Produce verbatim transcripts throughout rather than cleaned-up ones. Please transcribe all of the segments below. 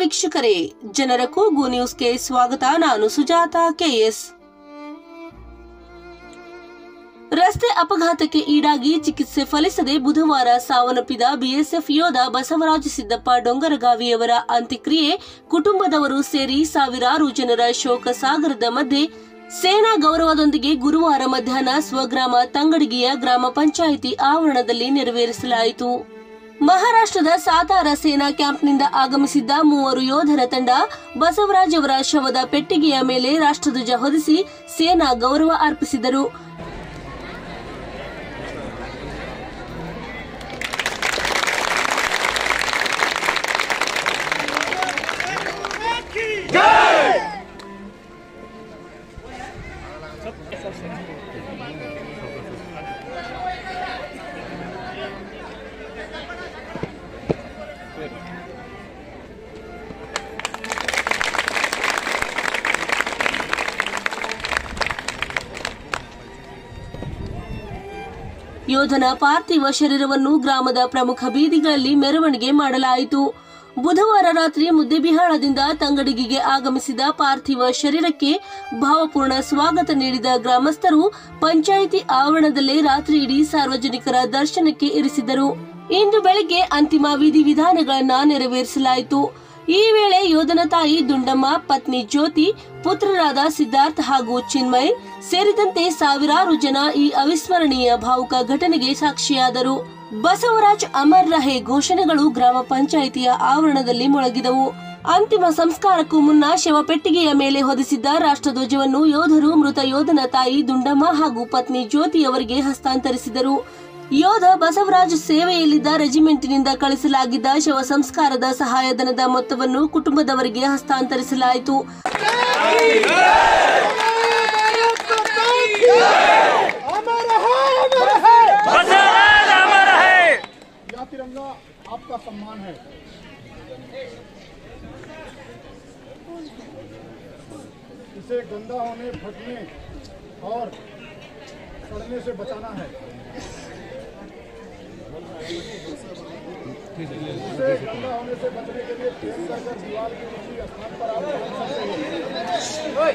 ವೀಕ್ಷಕರೇ, ಜನರ ಕೂಗು ನ್ಯೂಸ್ಗೆ ಸ್ವಾಗತ. ನಾನು ಸುಜಾತಾ ಕೆಎಸ್. ರಸ್ತೆ ಅಪಘಾತಕ್ಕೆ ಈಡಾಗಿ ಚಿಕಿತ್ಸೆ ಫಲಿಸದೆ ಬುಧವಾರ ಸಾವನ್ನಪ್ಪಿದ ಬಿಎಸ್ಎಫ್ ಯೋಧ ಬಸವರಾಜ ಸಿದ್ದಪ್ಪ ಡೊಂಗರಗಾವಿಯವರ ಅಂತ್ಯಕ್ರಿಯೆ ಕುಟುಂಬದವರು ಸೇರಿ ಸಾವಿರಾರು ಜನರ ಶೋಕ ಸಾಗರದ ಮಧ್ಯೆ ಸೇನಾ ಗೌರವದೊಂದಿಗೆ ಗುರುವಾರ ಮಧ್ಯಾಹ್ನ ಸ್ವಗ್ರಾಮ ತಂಗಡಗಿಯ ಗ್ರಾಮ ಪಂಚಾಯಿತಿ ಆವರಣದಲ್ಲಿ ನೆರವೇರಿಸಲಾಯಿತು. ಮಹಾರಾಷ್ಟ್ರದ ಸಾತಾರ ಸೇನಾ ಕ್ಯಾಂಪ್ನಿಂದ ಆಗಮಿಸಿದ್ದ ಮೂವರು ಯೋಧರ ತಂಡ ಬಸವರಾಜ್ ಅವರ ಶವದ ಪೆಟ್ಟಿಗೆಯ ಮೇಲೆ ರಾಷ್ಟ್ರಧ್ವಜ ಹೊದಿಸಿ ಸೇನಾ ಗೌರವ ಅರ್ಪಿಸಿದರು. ಯೋಧನ ಪಾರ್ಥಿವ ಶರೀರವನ್ನು ಗ್ರಾಮದ ಪ್ರಮುಖ ಬೀದಿಗಳಲ್ಲಿ ಮೆರವಣಿಗೆ ಮಾಡಲಾಯಿತು. ಬುಧವಾರ ರಾತ್ರಿ ಮುದ್ದೇಬಿಹಾಳದಿಂದ ತಂಗಡಗಿಗೆ ಆಗಮಿಸಿದ ಪಾರ್ಥಿವ ಶರೀರಕ್ಕೆ ಭಾವಪೂರ್ಣ ಸ್ವಾಗತ ನೀಡಿದ ಗ್ರಾಮಸ್ಥರು ಪಂಚಾಯಿತಿ ಆವರಣದಲ್ಲೇ ರಾತ್ರಿ ಇಡೀ ಸಾರ್ವಜನಿಕರ ದರ್ಶನಕ್ಕೆ ಇರಿಸಿದರು. ಇಂದು ಬೆಳಗ್ಗೆ ಅಂತಿಮ ವಿಧಿವಿಧಾನಗಳನ್ನು ನೆರವೇರಿಸಲಾಯಿತು. ಈ ವೇಳೆ ಯೋಧನ ತಾಯಿ ದುಂಡಮ್ಮ, ಪತ್ನಿ ಜ್ಯೋತಿ, ಪುತ್ರರಾದ ಸಿದ್ಧಾರ್ಥ್ ಹಾಗೂ ಚಿನ್ಮಯ್ ಸೇರಿದಂತೆ ಸಾವಿರಾರು ಜನ ಈ ಅವಿಸ್ಮರಣೀಯ ಭಾವುಕ ಘಟನೆಗೆ ಸಾಕ್ಷಿಯಾದರು. ಬಸವರಾಜ್ ಅಮರ್ ರಹೆ ಘೋಷಣೆಗಳು ಗ್ರಾಮ ಪಂಚಾಯಿತಿಯ ಆವರಣದಲ್ಲಿ ಮೊಳಗಿದವು. ಅಂತಿಮ ಸಂಸ್ಕಾರಕ್ಕೂ ಮುನ್ನ ಶವಪೆಟ್ಟಿಗೆಯ ಮೇಲೆ ಹೊದಿಸಿದ್ದ ರಾಷ್ಟ್ರಧ್ವಜವನ್ನು ಯೋಧರು ಮೃತ ಯೋಧನ ತಾಯಿ ದುಂಡಮ್ಮ ಹಾಗೂ ಪತ್ನಿ ಜ್ಯೋತಿ ಅವರಿಗೆ ಹಸ್ತಾಂತರಿಸಿದರು. ಯೋಧ ಬಸವರಾಜ್ ಸೇವೆಯಲ್ಲಿದ್ದ ರೆಜಿಮೆಂಟಿನಿಂದ ಕಳಿಸಲಾಗಿದ್ದ ಶವ ಸಂಸ್ಕಾರದ ಸಹಾಯಧನದ ಮೊತ್ತವನ್ನು ಕುಟುಂಬದವರಿಗೆ ಹಸ್ತಾಂತರಿಸಲಾಯಿತು. तिरंगा आपका सम्मान है. इसे गंदा होने, फटने और सड़ने से बचाना है. इसे गंदा होने से बचने के लिए पेड़ कर दीवार के किसी स्थान पर आप रख सकते हैं.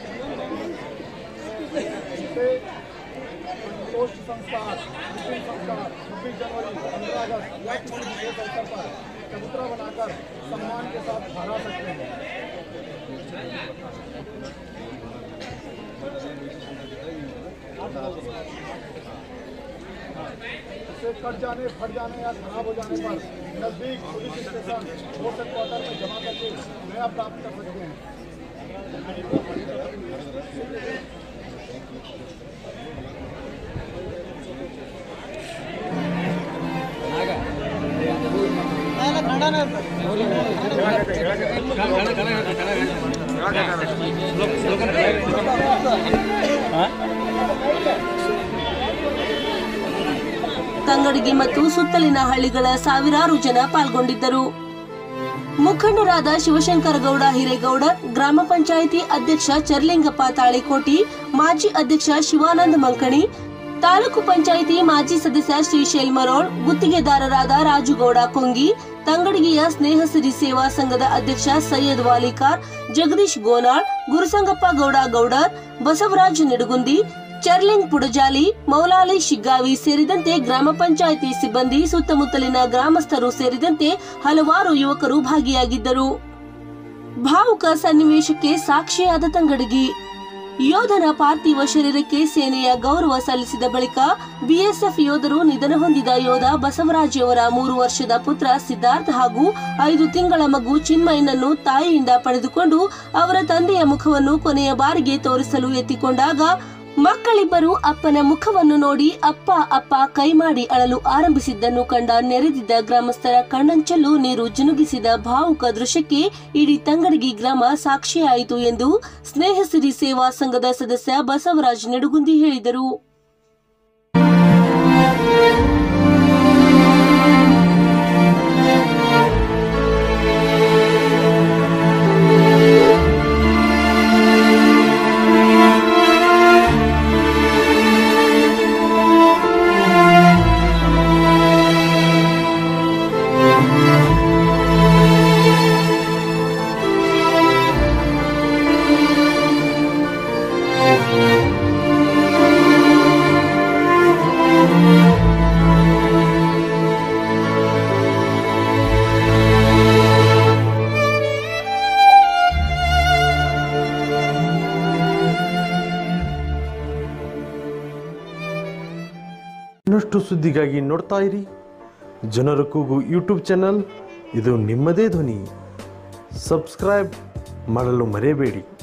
इसे पोस्ट संस्कार, अंतिम संस्कार छब्बीस जनवरी, पंद्रह अगस्त या किसी विशेष अवसर पर चबूतरा बनाकर सम्मान के साथ फहरा सकते हैं. इसे कट जाने, फट जाने या खराब हो जाने पर नजदीक पुलिस स्टेशन, फोर्स हेडक्वार्टर में जमा करके नया प्राप्त कर सकते हैं. ತಂಗಡಗಿ ಮತ್ತು ಸುತ್ತಲಿನ ಹಳ್ಳಿಗಳ ಸಾವಿರಾರು ಜನ ಪಾಲ್ಗೊಂಡಿದ್ದರು. ಮುಖಂಡರಾದ ಶಿವಶಂಕರ ಗೌಡ ಹಿರೇಗೌಡ, ಗ್ರಾಮ ಪಂಚಾಯಿತಿ ಅಧ್ಯಕ್ಷ ಚರ್ಲಿಂಗಪ್ಪ ತಾಳಿಕೋಟಿ, ಮಾಜಿ ಅಧ್ಯಕ್ಷ ಶಿವಾನಂದ ಮಂಕಣಿ, ತಾಲೂಕು ಪಂಚಾಯಿತಿ ಮಾಜಿ ಸದಸ್ಯ ಶ್ರೀಶೈಲ್ ಮರೋಳ್, ಗುತ್ತಿಗೆದಾರರಾದ ರಾಜುಗೌಡ ಕೊಂಗಿ, ತಂಗಡಗಿಯ ಸ್ನೇಹಸಿರಿ ಸೇವಾ ಸಂಘದ ಅಧ್ಯಕ್ಷ ಸೈಯದ್ ವಾಲಿಕಾರ್, ಜಗದೀಶ್ ಗೋನಾಳ್, ಗುರುಸಂಗಪ್ಪ ಗೌಡ ಗೌಡರ್, ಬಸವರಾಜ್ ನಿಡಗುಂದಿ, ಚರ್ಲಿಂಗ್ ಪುಡಜಾಲಿ, ಮೌಲಾಲಿ ಶಿಗ್ಗಾವಿ ಸೇರಿದಂತೆ ಗ್ರಾಮ ಪಂಚಾಯಿತಿ ಸಿಬ್ಬಂದಿ, ಸುತ್ತಮುತ್ತಲಿನ ಗ್ರಾಮಸ್ಥರು ಸೇರಿದಂತೆ ಹಲವಾರು ಯುವಕರು ಭಾಗಿಯಾಗಿದ್ದರು. ಭಾವುಕ ಸನ್ನಿವೇಶಕ್ಕೆ ಸಾಕ್ಷಿಯಾದ ತಂಗಡಗಿ. ಯೋಧನ ಪಾರ್ಥಿವ ಶರೀರಕ್ಕೆ ಸೇನೆಯ ಗೌರವ ಸಲ್ಲಿಸಿದ ಬಳಿಕ ಬಿಎಸ್ಎಫ್ ಯೋಧರು ನಿಧನ ಹೊಂದಿದ ಯೋಧ ಬಸವರಾಜ್ ಅವರ ಮೂರು ವರ್ಷದ ಪುತ್ರ ಸಿದ್ಧಾರ್ಥ್ ಹಾಗೂ ಐದು ತಿಂಗಳ ಮಗು ಚಿನ್ಮಯನನ್ನು ತಾಯಿಯಿಂದ ಪಡೆದುಕೊಂಡು ಅವರ ತಂದೆಯ ಮುಖವನ್ನು ಕೊನೆಯ ಬಾರಿಗೆ ತೋರಿಸಲು ಎತ್ತಿಕೊಂಡಾಗ ಮಕ್ಕಳಿಬ್ಬರು ಅಪ್ಪನ ಮುಖವನ್ನು ನೋಡಿ ಅಪ್ಪ ಅಪ್ಪ ಕೈ ಮಾಡಿ ಅಳಲು ಆರಂಭಿಸಿದ್ದನ್ನು ಕಂಡ ನೆರೆದಿದ್ದ ಗ್ರಾಮಸ್ಥರ ಕಣ್ಣಂಚಲ್ಲೂ ನೀರು ಜಿನುಗಿಸಿದ ಭಾವುಕ ದೃಶ್ಯಕ್ಕೆ ಇಡೀ ತಂಗಡಗಿ ಗ್ರಾಮ ಸಾಕ್ಷಿಯಾಯಿತು ಎಂದು ಸ್ನೇಹಸಿರಿ ಸೇವಾ ಸಂಘದ ಸದಸ್ಯ ಬಸವರಾಜ್ ನಿಡಗುಂದಿ ಹೇಳಿದರು. ಇನ್ನಷ್ಟು ಸುದ್ದಿಗಾಗಿ ನೋಡ್ತಾ ಇರಿ ಜನರ ಕೂಗು ಯೂಟ್ಯೂಬ್ ಚಾನಲ್. ಇದು ನಿಮ್ಮದೇ ಧ್ವನಿ. ಸಬ್ಸ್ಕ್ರೈಬ್ ಮಾಡಲು ಮರೆಯಬೇಡಿ.